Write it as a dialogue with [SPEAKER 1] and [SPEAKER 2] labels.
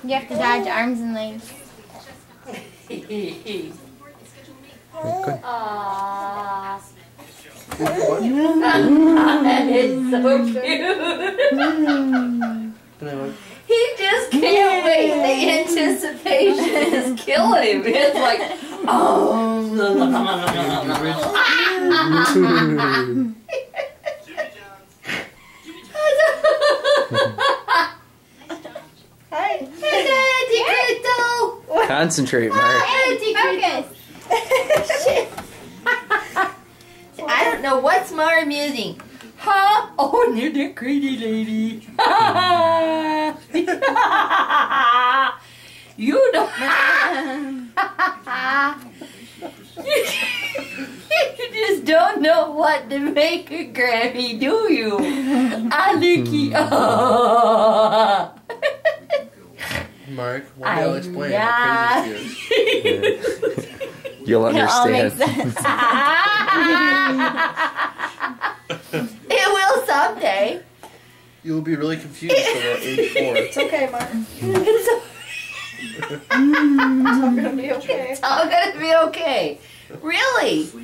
[SPEAKER 1] You have to dodge arms and legs.
[SPEAKER 2] Good.
[SPEAKER 1] Aww.
[SPEAKER 2] That is so cute. He just can't wait. The anticipation is killing him. It's like, oh.
[SPEAKER 3] Concentrate, Mark.
[SPEAKER 2] I don't know what's more amusing. Huh? Oh, you're the crazy lady. You don't. You just don't know what to make a Grammie, do you? Aliki.
[SPEAKER 4] Mark, one day I'll explain how crazy she is.
[SPEAKER 3] You'll understand.
[SPEAKER 1] It all makes sense.
[SPEAKER 2] It will someday.
[SPEAKER 4] You'll be really confused about age 4.
[SPEAKER 5] It's okay, Mark.
[SPEAKER 2] It's
[SPEAKER 5] It's all gonna be okay.
[SPEAKER 2] all gonna be okay. Really?